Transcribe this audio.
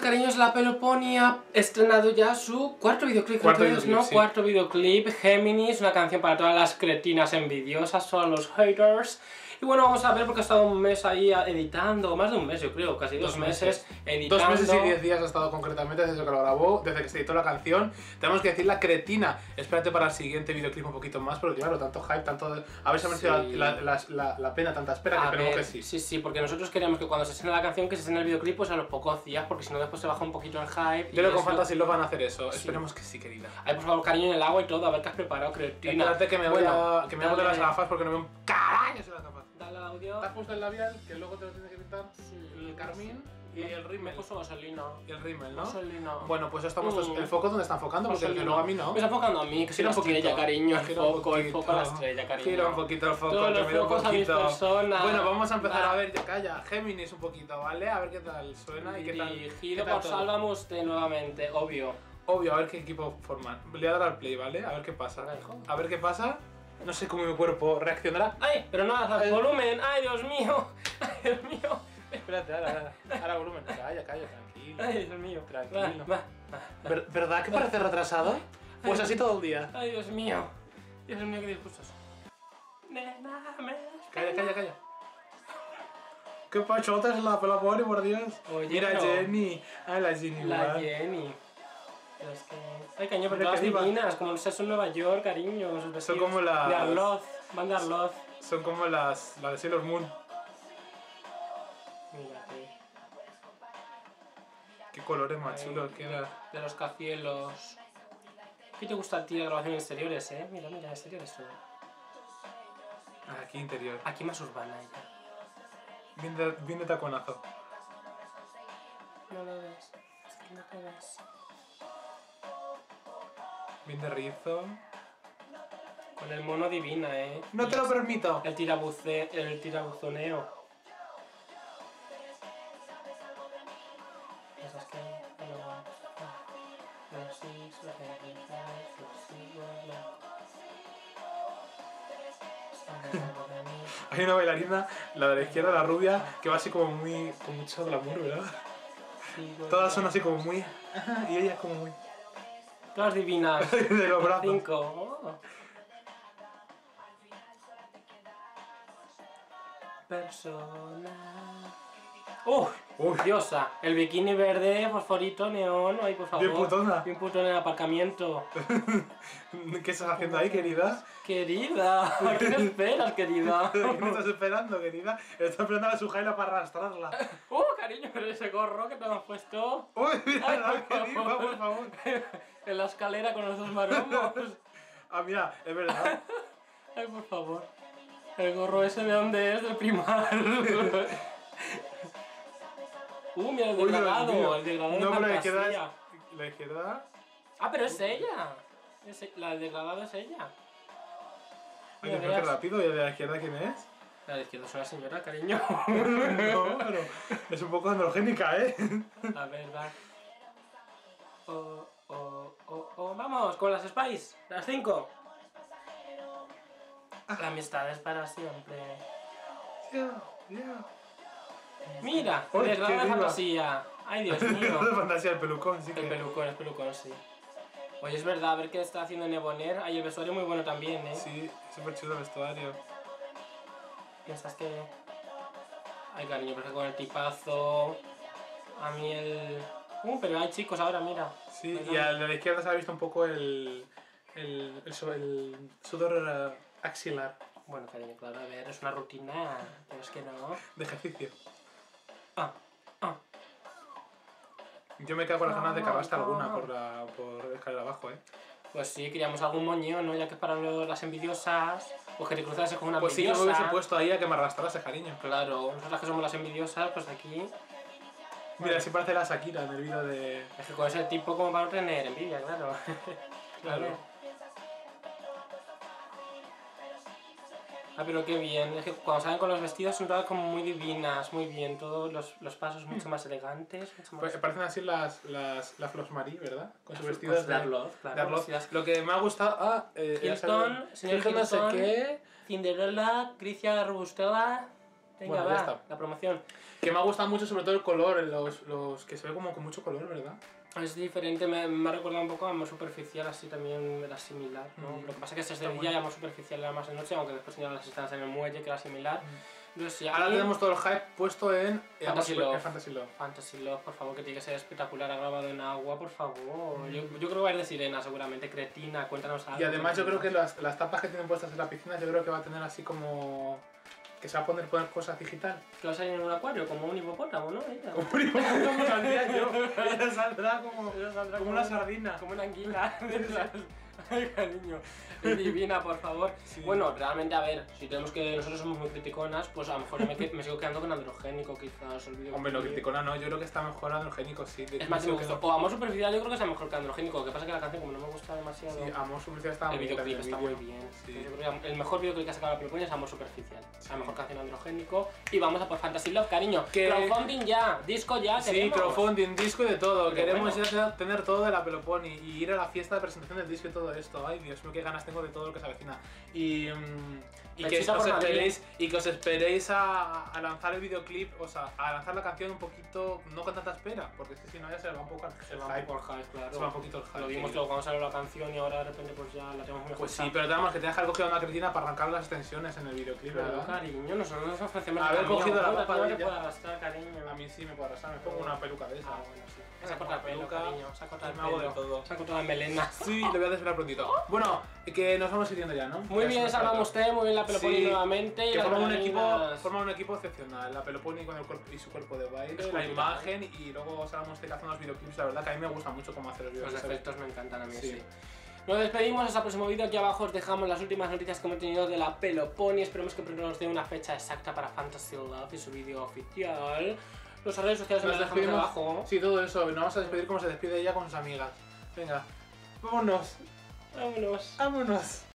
cariños, la Peloponi ha estrenado ya su cuarto videoclip, Sí. Cuarto videoclip, Géminis, una canción para todas las cretinas envidiosas, todos los haters. Y bueno, vamos a ver porque ha estado un mes ahí editando, más de un mes yo creo, casi dos meses editando. 2 meses y 10 días ha estado concretamente desde que lo grabó, desde que se editó la canción. Tenemos que decir la cretina. Espérate para el siguiente videoclip un poquito más, porque claro, tanto hype, tanto... A ver si ha merecido la pena tanta espera, que esperemos que sí. Sí, porque nosotros queríamos que cuando se estrene la canción, que se estrene el videoclip, pues a los pocos días, porque si no después se baja un poquito el hype. Yo creo que con Fantasy Love van a hacer eso, esperemos que sí, querida. Ay, por favor, cariño en el agua y todo, a ver qué has preparado, cretina. Espérate que me voy a poner las gafas porque no veo un carajo en las gafas. Dale audio. ¿Te has puesto el labial? Que luego te lo tienes que pintar. Sí, el carmín y el Me rímel. puso vaselina. Y el rímel, ¿no? Vaselina. Bueno, pues estamos el foco donde está enfocando, porque Vaselina. luego a mí no. Me está enfocando a mí, que soy la estrella, cariño. El foco a la estrella, cariño. Gira un poquito el foco, Todos que los me da un focos a mis poquito. personas. Bueno, vamos a empezar Va. a ver, ya calla, Géminis un poquito, ¿vale? A ver qué tal suena y qué tal. Dirigido qué tal por todo. Sálvame Usted nuevamente, obvio. Obvio, a ver qué equipo forman. Le voy a dar al play, ¿vale? A ver qué pasa. A ver qué pasa. No sé cómo mi cuerpo reaccionará. ¡Ay! Pero no hagas volumen. ¡Ay, Dios mío! ¡Ay, Dios mío! Espérate, ahora volumen. Calla, tranquilo. ¡Ay, Dios mío! Tranquilo. Va. ¿Verdad que parece retrasado? Pues así todo el día. ¡Ay, Dios mío! Dios mío, qué disgustos. Nena, Calla. ¿Qué pachota es la Peloponi, por Dios? Oye, Mira, pero- Jenny. Ah, la Jenny. La ¿verdad? Jenny. Pero es que... Ay, cariño, pero Hombre, todas que viva. divinas, como no seas en Nueva York, cariño. Sus vestidos como las- De Arloz, van de Arloz. Son como la de Sailor Moon. Mírate. Qué colores más chulos queda. De los cacielos. ¿Qué te gusta a ti de grabación en exteriores, Mira, exteriores todo. Aquí interior. Aquí más urbana ella. Bien de taconazo. No lo ves. Es que no te ves. Bien de rizo. Con el mono divina, No te lo permito. El tirabuzoneo. Esas que... Hay una bailarina, la de la izquierda, la rubia, que va así como muy... con mucho glamour, ¿verdad? Todas son así como muy... y ella es como muy... Todas divinas. de los brazos. 5. Oh. Persona. Uy. Diosa. El bikini verde, fosforito, neón. Ay, por favor. Bien putona. Bien putona en el aparcamiento. ¿Qué estás haciendo ahí, querida? Querida. ¿Qué esperas, querida? ¿Qué estás esperando, querida? Estás esperando a la Sujaila para arrastrarla. Cariño, pero ese gorro que te has puesto. Uy, mira, Ay, qué diva, por favor. En la escalera con los dos maromos. Ah, mira, es verdad. Ay, por favor. El gorro ese de dónde es, del Primar. Mira el Uy, Dios degradado. mío. El degradado No, de pero la izquierda fantasía. es... La izquierda... Ah, pero es ella. La del degradado es ella. Ay, Mira, qué verás. rápido. ¿Y el de la izquierda quién es? La de la izquierda es una señora, cariño. No, pero es un poco androgénica, ¿eh? A ver, va. Vamos, con las Spice. Las 5. La amistad es para siempre. Mira, Uy, el qué degradado de diva. fantasía. Ay, Dios mío. de fantasía, el pelucón, sí que... El pelucón, sí. Oye, es verdad, a ver qué está haciendo Neboner. Ay, el vestuario muy bueno también, Sí, es súper chulo el vestuario. Piensas que... Ay, cariño, porque con el tipazo... A mí el... pero hay chicos ahora, mira. Sí, ¿verdad? y a la izquierda se ha visto un poco el sudor axilar Bueno, cariño, claro, a ver, es una rutina, pero es que no... de ejercicio. Ah. Yo me quedo con las ganas de cargarte alguna por escalera abajo, ¿eh? Pues sí, queríamos algún moño, ¿no? Ya que para las envidiosas, pues que te cruzases con una Pues sí, yo envidiosa. me hubiese puesto ahí a que me arrastrase, cariño. Claro, nosotras que somos las envidiosas, pues aquí... Mira, así parece la Shakira en el vídeo de... Es que con ese tipo como para no tener envidia, claro. Claro. Ah, pero qué bien. Es que cuando salen con los vestidos son todas como muy divinas, muy bien. Todos los pasos mucho más elegantes, mucho más... Pues parecen así las Flos Marie, ¿verdad? Con sus Pues vestidos de Arloz, claro. de Arloz. vestidas- Lo que me ha gustado... Hilton, señor no sé Hilton. qué... Cinderella, Gricia Robustela... Venga, Bueno, ya va, está. la promoción. Que me ha gustado mucho sobre todo el color, los que se ve como con mucho color, ¿verdad? Es diferente, me ha recordado un poco a Amor Superficial, así también era similar, ¿no? Lo que pasa es que este es de día y Amor Superficial era más de noche, aunque después tenían las escenas en el muelle, que era similar. Entonces, sí, Ahora tenemos todo el hype puesto en Fantasy Love. Fantasy Love. Fantasy Love, por favor, que tiene que ser espectacular, ha grabado en agua, por favor. Yo creo que va a ir de sirena, seguramente, cretina, cuéntanos algo. Y además yo creo que las tapas que tienen puestas en la piscina, yo creo que va a tener así como... que se va a poner cosas digital. Que va a salir en un acuario, como un hipopótamo, ¿no? Ella. Como un hipopótamo saldría yo. Ella saldrá como una sardina. Como una anguila. Ay, cariño. Es divina, por favor. Sí. Bueno, realmente, a ver, si tenemos que nosotros somos muy criticonas, pues a lo mejor me sigo quedando con androgénico, quizás. Hombre, no, criticona no, yo creo que está mejor androgénico, sí. Es más, o Amor Superficial yo creo que es mejor que androgénico. Lo que pasa es que la canción, como no me gusta demasiado. Sí, Amor Superficial está El muy bien. videoclip está muy bien. Sí. Yo creo que el mejor videoclip que ha sacado la Peloponia es Amor Superficial. La mejor canción androgénico. Y vamos a por Fantasy Love, cariño. Que- Crowdfunding ya, disco ya, Sí, queremos. crowdfunding, disco y de todo. Pero Queremos bueno. ya tener todo de la Peloponi y ir a la fiesta de presentación del disco y todo esto. Ay, Dios mío, qué ganas tengo de todo lo que se avecina. Y que Bechito os por Madrid. esperéis a lanzar el videoclip, o sea, a lanzar la canción un poquito, no con tanta espera, porque es que si no ya se va un poco Se va un poco el hype, claro. Se va un poquito el hype. Lo vimos sí. luego cuando salió la canción y ahora de repente pues ya la tenemos mejor. Pues sí, pero tenemos que te dejar cogido una cretina para arrancar las extensiones en el videoclip, Claro, ¿verdad? cariño, nosotros nos ofrecemos Haber el camino. cogido la Bueno, ropa no de te ella. puedo arrastrar, cariño. A mí sí me puedo arrastrar, me pongo una peluca de esa. Ah, bueno, sí. Se Me ha cortado el pongo pelo, peluca, cariño. Se ha cortado el me hago de pelo. todo. Se ha cortado la melena. Sí, lo voy a desvelar prontito. Bueno, que nos vamos siguiendo ya, ¿no? Muy Ya bien, se me Salva acaba. usted, muy bien la Peloponi Sí, nuevamente. Y Que las bailarinas. forman un equipo excepcional. La Peloponi con el cuerpo y su cuerpo de baile, la Escultura. imagen y luego Salva usted que hace unos videoclips. La verdad que a mí me gusta mucho cómo hacer los Los videoclips. efectos me encantan a mí, Sí. sí. Nos despedimos hasta el próximo vídeo. Aquí abajo os dejamos las últimas noticias que hemos tenido de la Peloponi. Esperemos que pronto nos dé una fecha exacta para Fantasy Love y su vídeo oficial. Los redes sociales Nos los dejamos despedimos. abajo. Sí, todo eso. Nos vamos a despedir como se despide ella con sus amigas. Venga, vámonos. Vámonos. Vámonos.